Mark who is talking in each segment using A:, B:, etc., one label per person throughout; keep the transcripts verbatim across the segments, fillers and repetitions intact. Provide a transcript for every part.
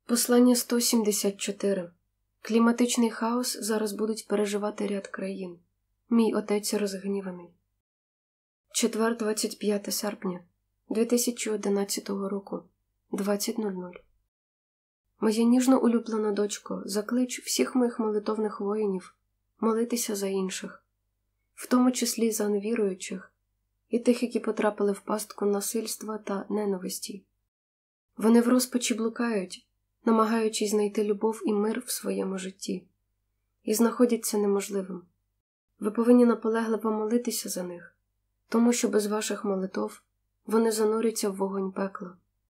A: Послання сто сімдесят чотири. Кліматичний хаос зараз будуть переживати ряд країн. Мій отець розгніваний. Четвер, двадцять п'яте серпня дві тисячі одинадцятого року, двадцять нуль нуль. Моя ніжно улюблена дочко, заклич всіх моїх молитовних воїнів молитися за інших, в тому числі за невіруючих і тих, які потрапили в пастку насильства та ненависті. Вони в розпачі блукають, намагаючись знайти любов і мир в своєму житті. І знаходять це неможливим. Ви повинні наполегливо молитися за них, тому що без ваших молитов вони зануряться в вогонь пекла.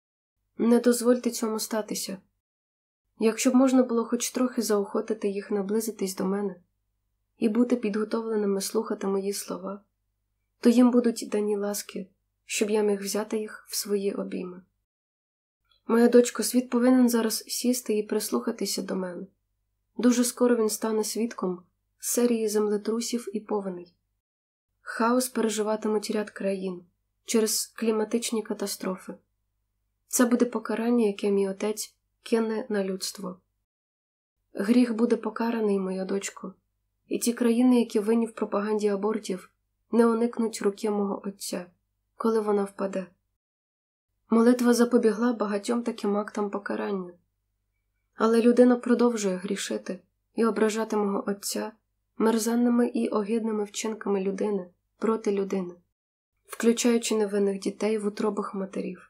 A: Не дозвольте цьому статися. Якщо б можна було хоч трохи заохотити їх наблизитись до мене і бути підготовленими слухати мої слова, то їм будуть дані ласки, щоб я міг взяти їх в свої обійми. Моя дочко, світ повинен зараз сісти і прислухатися до мене. Дуже скоро він стане свідком серії землетрусів і повеней. Хаос переживатимуть ряд країн через кліматичні катастрофи. Це буде покарання, яке мій отець кине на людство. Гріх буде покараний, моя дочко, і ті країни, які винні в пропаганді абортів, не уникнуть руки мого отця, коли вона впаде. Молитва запобігла багатьом таким актам покарання. Але людина продовжує грішити і ображати мого отця мерзенними і огидними вчинками людини проти людини, включаючи невинних дітей в утробах матерів.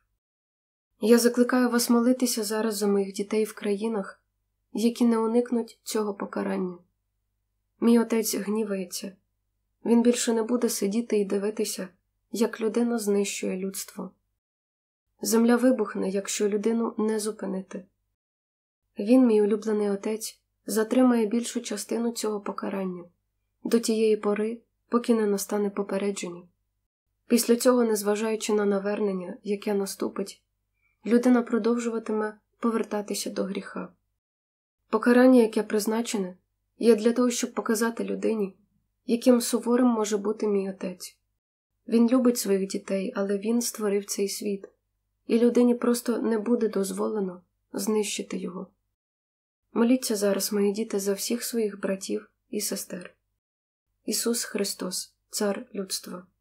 A: Я закликаю вас молитися зараз за моїх дітей в країнах, які не уникнуть цього покарання. Мій отець гнівається. Він більше не буде сидіти і дивитися, як людина знищує людство. Земля вибухне, якщо людину не зупинити. Він, мій улюблений отець, затримає більшу частину цього покарання, до тієї пори, поки не настане попередження. Після цього, незважаючи на навернення, яке наступить, людина продовжуватиме повертатися до гріха. Покарання, яке призначене, є для того, щоб показати людині, яким суворим може бути мій отець. Він любить своїх дітей, але він створив цей світ, і людині просто не буде дозволено знищити його. Моліться зараз, мої діти, за всіх своїх братів і сестер. Ісус Христос, Цар людства.